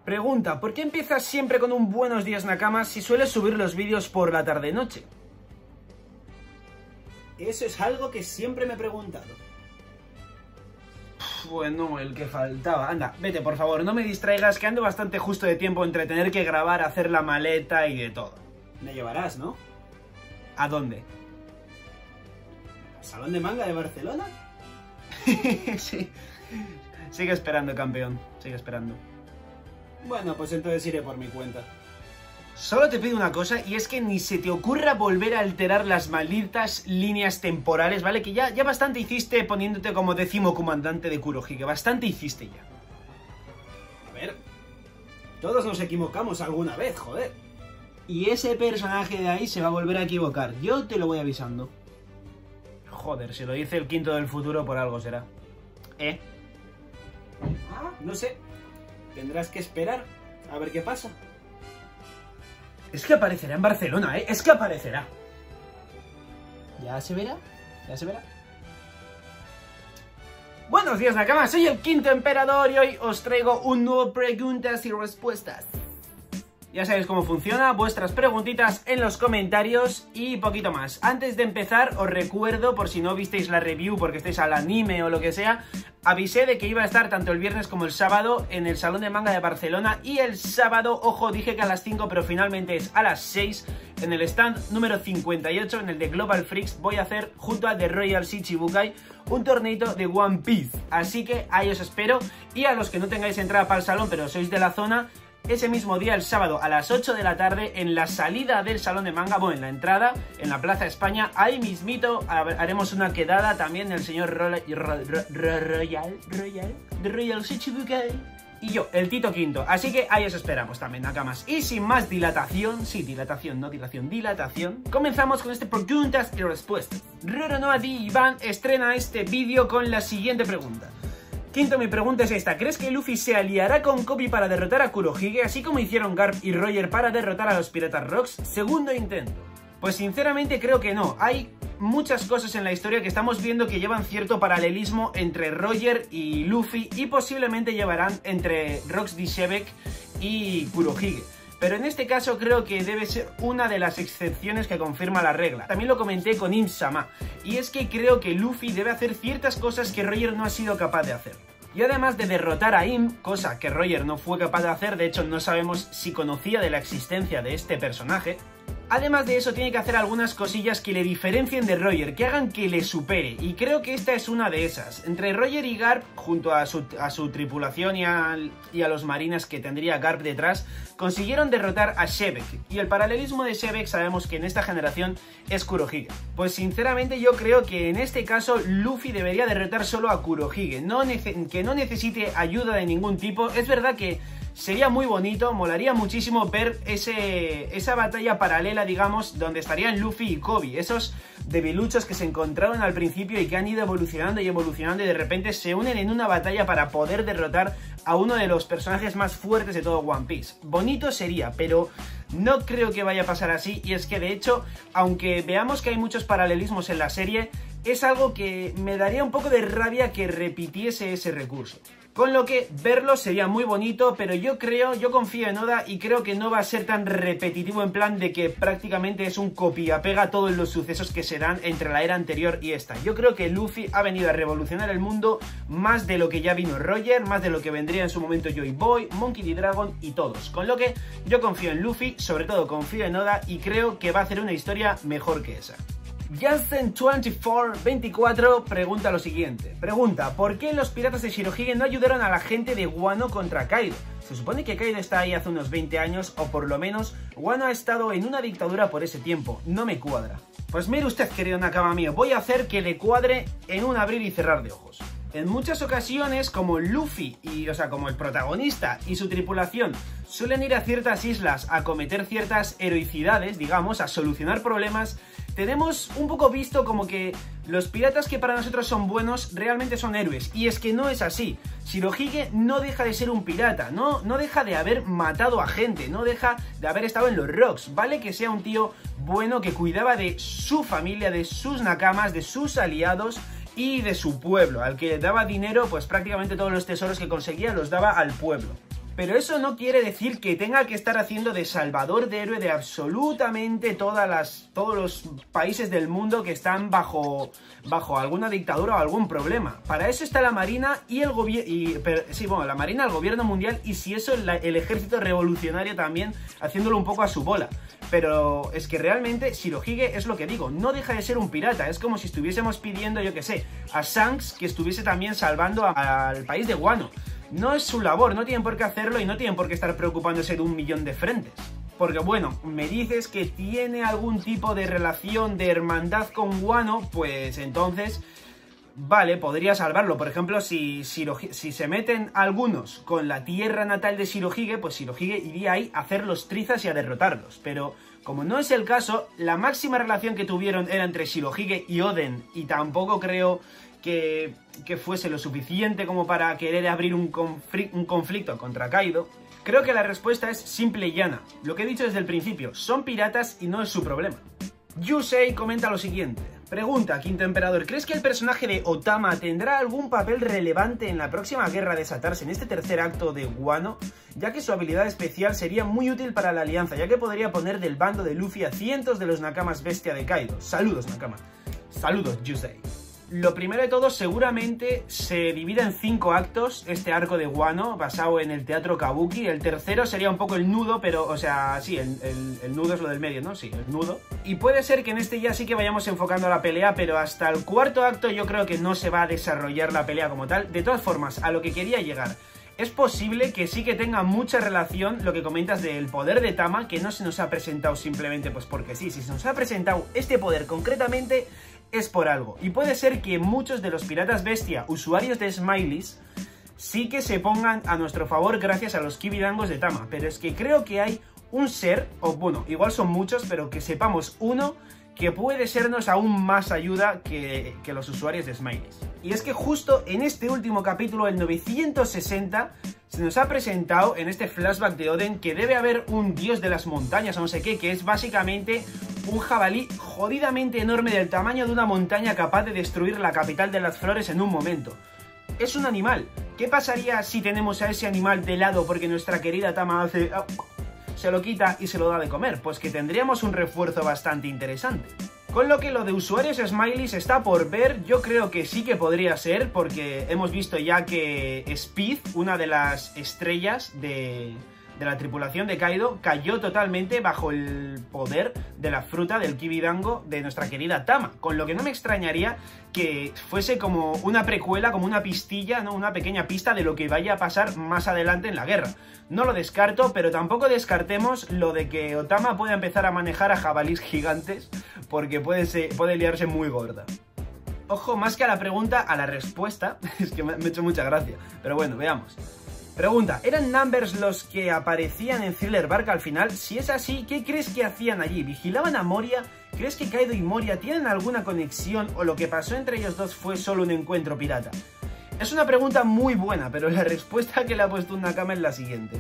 Pregunta, ¿por qué empiezas siempre con un buenos días Nakama si sueles subir los vídeos por la tarde-noche? Eso es algo que siempre me he preguntado. Bueno, el que faltaba. Anda, vete por favor, no me distraigas, que ando bastante justo de tiempo entre tener que grabar, hacer la maleta y de todo. Me llevarás, ¿no? ¿A dónde? ¿Al Salón de Manga de Barcelona? Sí. Sigue esperando, campeón. Sigue esperando. Bueno, pues entonces iré por mi cuenta. Solo te pido una cosa, y es que ni se te ocurra volver a alterar las malditas líneas temporales, ¿vale? Que ya bastante hiciste poniéndote como 10º comandante de Kurohige, bastante hiciste ya. A ver, todos nos equivocamos alguna vez, joder. Y ese personaje de ahí se va a volver a equivocar, yo te lo voy avisando. Joder, si lo dice el quinto del futuro por algo será. No sé, tendrás que esperar a ver qué pasa. Es que aparecerá en Barcelona, es que aparecerá. Ya se verá, ya se verá. Buenos días Nakama, soy el quinto emperador y hoy os traigo un nuevo preguntas y respuestas. Ya sabéis cómo funciona, vuestras preguntitas en los comentarios y poquito más. Antes de empezar, os recuerdo, por si no visteis la review porque estáis al anime o lo que sea, avisé de que iba a estar tanto el viernes como el sábado en el Salón de Manga de Barcelona. Y el sábado, ojo, dije que a las 5, pero finalmente es a las 6, en el stand número 58, en el de Global Freaks, voy a hacer, junto a The Royal Shichibukai, un torneito de One Piece. Así que ahí os espero. Y a los que no tengáis entrada para el salón, pero sois de la zona, ese mismo día, el sábado, a las 8 de la tarde, en la salida del Salón de Manga, bueno, en la entrada, en la Plaza España, ahí mismito haremos una quedada también del señor Royal Shichibukai y yo, el Tito Quinto. Así que ahí os esperamos también, Nakamas. Y sin más dilatación, sí, dilatación, no dilación, dilatación, comenzamos con este preguntas y respuestas. Roronoa-D Iván estrena este vídeo con la siguiente pregunta. Quinto, mi pregunta es esta. ¿Crees que Luffy se aliará con Koby para derrotar a Kurohige, así como hicieron Garp y Roger para derrotar a los Piratas Rocks? Segundo intento. Pues sinceramente creo que no. Hay muchas cosas en la historia que estamos viendo que llevan cierto paralelismo entre Roger y Luffy y posiblemente llevarán entre Rocks D. Shebek y Kurohige. Pero en este caso creo que debe ser una de las excepciones que confirma la regla. También lo comenté con Im-sama, y es que creo que Luffy debe hacer ciertas cosas que Roger no ha sido capaz de hacer. Y además de derrotar a Im, cosa que Roger no fue capaz de hacer, de hecho no sabemos si conocía de la existencia de este personaje, además de eso tiene que hacer algunas cosillas que le diferencien de Roger, que hagan que le supere, y creo que esta es una de esas. Entre Roger y Garp, junto a su tripulación y a los marines que tendría Garp detrás, consiguieron derrotar a Shebek, y el paralelismo de Shebek sabemos que en esta generación es Kurohige. Pues sinceramente yo creo que en este caso Luffy debería derrotar solo a Kurohige, que no necesite ayuda de ningún tipo. Es verdad que sería muy bonito, molaría muchísimo ver esa batalla paralela, digamos, donde estarían Luffy y Koby, esos debiluchos que se encontraron al principio y que han ido evolucionando y evolucionando y de repente se unen en una batalla para poder derrotar a uno de los personajes más fuertes de todo One Piece. Bonito sería, pero no creo que vaya a pasar así, y es que de hecho, aunque veamos que hay muchos paralelismos en la serie, es algo que me daría un poco de rabia que repitiese ese recurso. Con lo que verlo sería muy bonito, pero yo confío en Oda y creo que no va a ser tan repetitivo en plan de que prácticamente es un copia-pega a todos los sucesos que se dan entre la era anterior y esta. Yo creo que Luffy ha venido a revolucionar el mundo más de lo que ya vino Roger, más de lo que vendría en su momento Joy Boy, Monkey D. Dragon y todos. Con lo que yo confío en Luffy, sobre todo confío en Oda y creo que va a hacer una historia mejor que esa. Jansen2424 pregunta lo siguiente. Pregunta, ¿por qué los piratas de Shirohige no ayudaron a la gente de Wano contra Kaido? Se supone que Kaido está ahí hace unos 20 años, o por lo menos Wano ha estado en una dictadura por ese tiempo. No me cuadra. Pues mire usted, querido Nakama mío, voy a hacer que le cuadre en un abrir y cerrar de ojos. En muchas ocasiones, como Luffy, como el protagonista y su tripulación suelen ir a ciertas islas a cometer ciertas heroicidades, digamos, a solucionar problemas, tenemos un poco visto como que los piratas que para nosotros son buenos realmente son héroes, y es que no es así. Shirohige no deja de ser un pirata, no deja de haber matado a gente, no deja de haber estado en los Rocks, vale que sea un tío bueno que cuidaba de su familia, de sus nakamas, de sus aliados y de su pueblo, al que daba dinero, pues prácticamente todos los tesoros que conseguía los daba al pueblo. Pero eso no quiere decir que tenga que estar haciendo de salvador de héroe de absolutamente todos los países del mundo que están bajo alguna dictadura o algún problema. Para eso está la Marina y el gobierno, la Marina, el gobierno mundial, y si eso el ejército revolucionario también, haciéndolo un poco a su bola. Pero es que realmente Shirohige, es lo que digo, no deja de ser un pirata. Es como si estuviésemos pidiendo, yo que sé, a Shanks que estuviese también salvando al país de Wano. No es su labor, no tienen por qué hacerlo y no tienen por qué estar preocupándose de 1.000.000 de frentes. Porque bueno, me dices que tiene algún tipo de relación de hermandad con Wano, pues entonces, vale, podría salvarlo. Por ejemplo, si se meten algunos con la tierra natal de Shirohige, pues Shirohige iría ahí a hacer los trizas y a derrotarlos. Pero como no es el caso, la máxima relación que tuvieron era entre Shirohige y Oden, y tampoco creo que fuese lo suficiente como para querer abrir un conflicto contra Kaido. Creo que la respuesta es simple y llana. Lo que he dicho desde el principio, son piratas y no es su problema. Yusei comenta lo siguiente. Pregunta, Quinto Emperador, ¿crees que el personaje de Otama tendrá algún papel relevante en la próxima guerra a desatarse en este tercer acto de Wano? Ya que su habilidad especial sería muy útil para la alianza, ya que podría poner del bando de Luffy a cientos de los Nakamas bestia de Kaido. Saludos, Nakama. Saludos, Yusei. Lo primero de todo, seguramente se divide en 5 actos este arco de Wano, basado en el teatro Kabuki. El tercero sería un poco el nudo, pero, o sea, sí, el nudo es lo del medio, ¿no? Sí, el nudo. Y puede ser que en este ya sí que vayamos enfocando a la pelea, pero hasta el cuarto acto yo creo que no se va a desarrollar la pelea como tal. De todas formas, a lo que quería llegar, es posible que sí que tenga mucha relación lo que comentas del poder de Tama, que no se nos ha presentado simplemente pues porque sí. Si se nos ha presentado este poder concretamente, es por algo. Y puede ser que muchos de los piratas bestia, usuarios de Smileys, sí que se pongan a nuestro favor gracias a los Kibidangos de Tama. Pero es que creo que hay un ser, o bueno, igual son muchos, pero que sepamos uno que puede sernos aún más ayuda que los usuarios de Smileys. Y es que justo en este último capítulo, el 960, se nos ha presentado en este flashback de Oden que debe haber un dios de las montañas o no sé qué, que es básicamente un jabalí jodidamente enorme del tamaño de una montaña capaz de destruir la capital de las flores en un momento. Es un animal. ¿Qué pasaría si tenemos a ese animal de lado porque nuestra querida Tama hace... se lo quita y se lo da de comer? Pues que tendríamos un refuerzo bastante interesante. Con lo que lo de usuarios Smileys está por ver. Yo creo que sí que podría ser, porque hemos visto ya que Speed, una de las estrellas de la tripulación de Kaido, cayó totalmente bajo el poder de la fruta del Kibidango de nuestra querida Tama, con lo que no me extrañaría que fuese como una precuela, como una pistilla, ¿no? Una pequeña pista de lo que vaya a pasar más adelante en la guerra. No lo descarto, pero tampoco descartemos lo de que Otama pueda empezar a manejar a jabalís gigantes, porque puede liarse muy gorda. Ojo, más que a la pregunta, a la respuesta. Es que me ha hecho mucha gracia, pero bueno, veamos. Pregunta, ¿eran Numbers los que aparecían en Thriller Bark al final? Si es así, ¿qué crees que hacían allí? ¿Vigilaban a Moria? ¿Crees que Kaido y Moria tienen alguna conexión o lo que pasó entre ellos dos fue solo un encuentro pirata? Es una pregunta muy buena, pero la respuesta que le ha puesto un Nakama es la siguiente.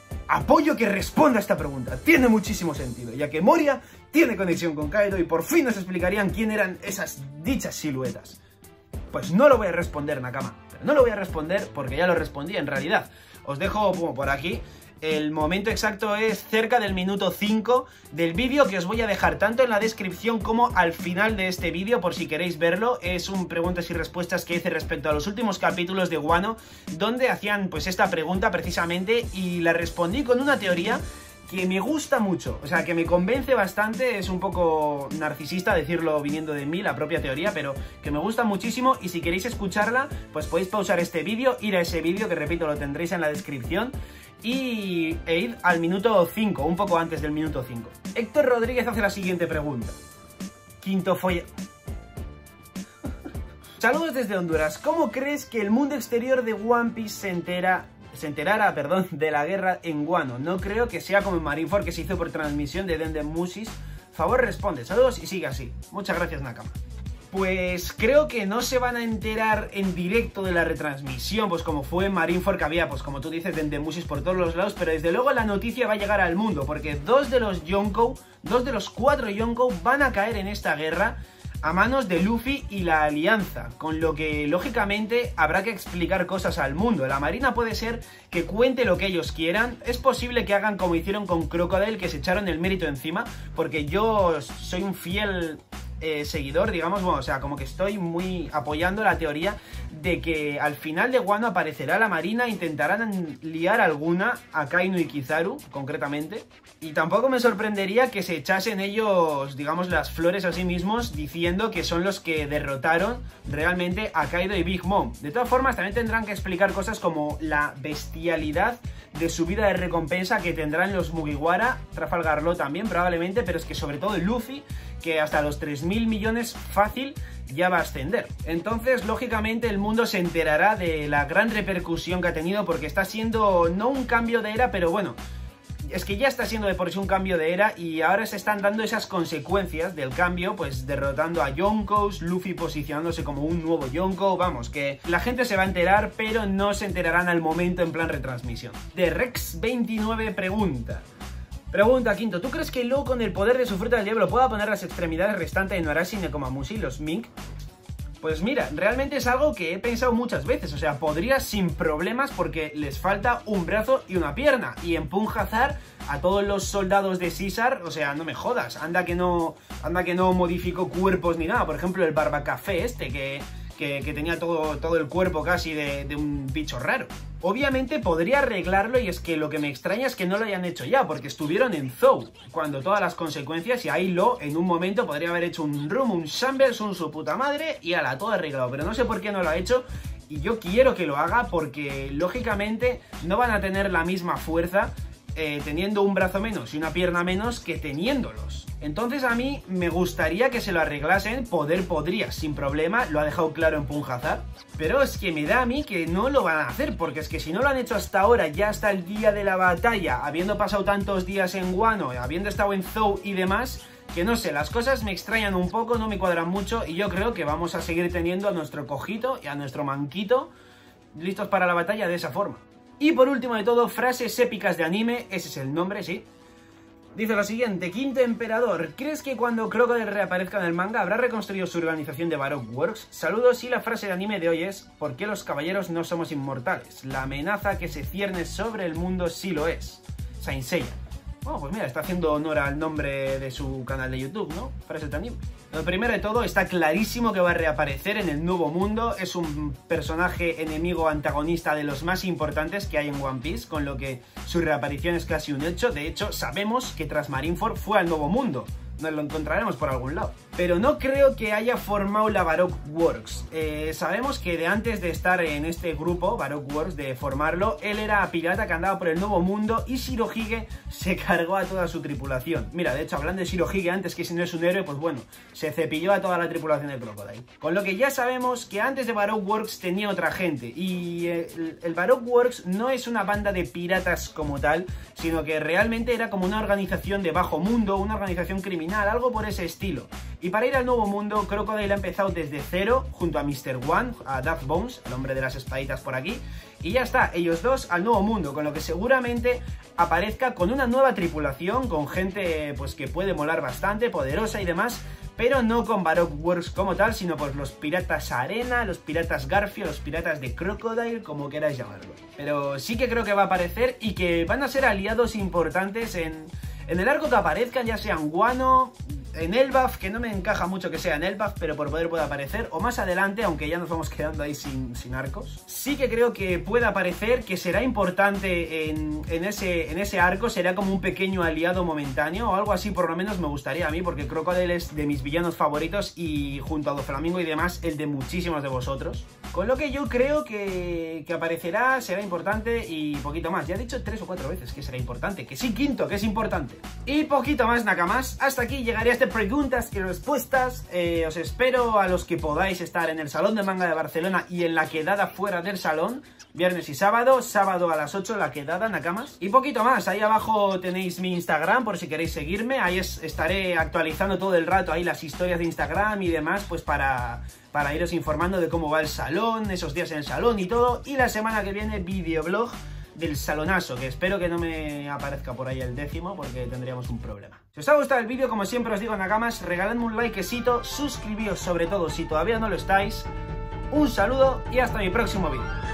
Apoyo que responda a esta pregunta, tiene muchísimo sentido, ya que Moria tiene conexión con Kaido y por fin nos explicarían quién eran esas dichas siluetas. Pues no lo voy a responder, Nakama. Pero no lo voy a responder porque ya lo respondí en realidad. Os dejo por aquí. El momento exacto es cerca del minuto 5 del vídeo, que os voy a dejar tanto en la descripción como al final de este vídeo por si queréis verlo. Es un preguntas y respuestas que hice respecto a los últimos capítulos de Wano, donde hacían pues esta pregunta precisamente y la respondí con una teoría que me gusta mucho, o sea, que me convence bastante. Es un poco narcisista decirlo viniendo de mí, la propia teoría, pero que me gusta muchísimo. Y si queréis escucharla, pues podéis pausar este vídeo, ir a ese vídeo, que repito, lo tendréis en la descripción, e ir al minuto 5, un poco antes del minuto 5. Héctor Rodríguez hace la siguiente pregunta. Quinto folla... Saludos desde Honduras. ¿Cómo crees que el mundo exterior de One Piece se enterara de la guerra en Wano? No creo que sea como en Marineford, que se hizo por transmisión de Denden Musis. Favor responde. Saludos y sigue así. Muchas gracias, Nakama. Pues creo que no se van a enterar en directo de la retransmisión, pues como fue en Marineford, que había, pues como tú dices, Denden Musis por todos los lados, pero desde luego la noticia va a llegar al mundo, porque dos de los 4 Yonkou van a caer en esta guerra. a manos de Luffy y la Alianza, con lo que lógicamente habrá que explicar cosas al mundo. La Marina puede ser que cuente lo que ellos quieran, es posible que hagan como hicieron con Crocodile, que se echaron el mérito encima, porque yo soy un fiel seguidor, digamos, bueno, o sea, como que estoy muy apoyando la teoría de que al final de Wano aparecerá la Marina, intentarán liar alguna a Kaino y Kizaru, concretamente, y tampoco me sorprendería que se echasen ellos, digamos, las flores a sí mismos, diciendo que son los que derrotaron realmente a Kaido y Big Mom. De todas formas, también tendrán que explicar cosas como la bestialidad de subida de recompensa que tendrán los Mugiwara, Trafalgar Law también probablemente, pero es que sobre todo Luffy, que hasta los 3.000 millones fácil ya va a ascender. Entonces, lógicamente, el mundo se enterará de la gran repercusión que ha tenido, porque está siendo no un cambio de era, pero bueno, es que ya está siendo de por sí un cambio de era y ahora se están dando esas consecuencias del cambio, pues derrotando a Yonkous, Luffy posicionándose como un nuevo Yonkou, vamos, que la gente se va a enterar, pero no se enterarán al momento en plan retransmisión. De Rex29 Pregunta, Quinto, ¿tú crees que Law con el poder de su fruta del diablo pueda poner las extremidades restantes de Noarashi, Nekomamushi, los Mink? Pues mira, realmente es algo que he pensado muchas veces, o sea, podría sin problemas porque les falta un brazo y una pierna, y en Punjazar a todos los soldados de Caesar, o sea, no me jodas, anda que no modificó cuerpos ni nada, por ejemplo el Barbacafé este que tenía todo el cuerpo casi de un bicho raro. Obviamente podría arreglarlo y es que lo que me extraña es que no lo hayan hecho ya, porque estuvieron en Zou, cuando todas las consecuencias, y ahí Law en un momento podría haber hecho un Rum, un Shambles, un su puta madre y ala, todo arreglado, pero no sé por qué no lo ha hecho y yo quiero que lo haga porque lógicamente no van a tener la misma fuerza teniendo un brazo menos y una pierna menos que teniéndolos. Entonces a mí me gustaría que se lo arreglasen, podría, sin problema, lo ha dejado claro en Punjazar, pero es que me da a mí que no lo van a hacer, porque es que si no lo han hecho hasta ahora, ya hasta el día de la batalla, habiendo pasado tantos días en Wano, habiendo estado en Zou y demás, que no sé, las cosas me extrañan un poco, no me cuadran mucho, y yo creo que vamos a seguir teniendo a nuestro Cojito y a nuestro Manquito listos para la batalla de esa forma. Y por último de todo, frases épicas de anime, ese es el nombre, sí. Dice lo siguiente, Quinto Emperador, ¿crees que cuando Crocodile reaparezca en el manga habrá reconstruido su organización de Baroque Works? Saludos, y la frase de anime de hoy es: ¿por qué los caballeros no somos inmortales? La amenaza que se cierne sobre el mundo sí lo es. Saint Seiya. Bueno, pues mira, está haciendo honor al nombre de su canal de YouTube, ¿no? Frase de anime. Lo primero de todo, está clarísimo que va a reaparecer en el Nuevo Mundo. Es un personaje enemigo antagonista de los más importantes que hay en One Piece, con lo que su reaparición es casi un hecho. De hecho, sabemos que tras Marineford fue al Nuevo Mundo. Nos lo encontraremos por algún lado. Pero no creo que haya formado la Baroque Works. Sabemos que de antes de estar en este grupo, Baroque Works, de formarlo, él era pirata que andaba por el Nuevo Mundo y Shirohige se cargó a toda su tripulación. Mira, de hecho, hablando de Shirohige antes, que si no es un héroe, pues bueno, se cepilló a toda la tripulación de Crocodile. Con lo que ya sabemos que antes de Baroque Works tenía otra gente. Y el Baroque Works no es una banda de piratas como tal, sino que realmente era como una organización de bajo mundo, una organización criminal, algo por ese estilo. Y para ir al Nuevo Mundo, Crocodile ha empezado desde cero, junto a Mr. One, a Duff Bones, el hombre de las espaditas por aquí, y ya está, ellos dos al Nuevo Mundo, con lo que seguramente aparezca con una nueva tripulación, con gente pues que puede molar bastante, poderosa y demás, pero no con Baroque Works como tal, sino pues los piratas Arena, los piratas Garfio, los piratas de Crocodile, como queráis llamarlo. Pero sí que creo que va a aparecer y que van a ser aliados importantes en el arco que aparezcan, ya sean Wano, en Elbaf, que no me encaja mucho que sea en Elbaf, pero por poder puede aparecer, o más adelante, aunque ya nos vamos quedando ahí sin arcos. Sí que creo que puede aparecer, que será importante en ese arco, será como un pequeño aliado momentáneo, o algo así por lo menos me gustaría a mí, porque Crocodile es de mis villanos favoritos y junto a Doflamingo y demás, el de muchísimos de vosotros. Con lo que yo creo que aparecerá, será importante y poquito más. Ya he dicho 3 o 4 veces que será importante, que sí, Quinto, que es importante. Y poquito más, Nakamas. Hasta aquí llegaría este preguntas y respuestas. Os espero a los que podáis estar en el Salón de Manga de Barcelona y en la quedada fuera del salón, viernes y sábado a las 8 la quedada, Nakamas. Y poquito más, ahí abajo tenéis mi Instagram por si queréis seguirme, ahí estaré actualizando todo el rato ahí las historias de Instagram y demás, pues para iros informando de cómo va el salón, esos días en el salón y todo. Y la semana que viene videoblog del salonazo, que espero que no me aparezca por ahí el 10º porque tendríamos un problema. Si os ha gustado el vídeo, como siempre os digo, nakamas, regaladme un likecito, suscribíos sobre todo si todavía no lo estáis. Un saludo y hasta mi próximo vídeo.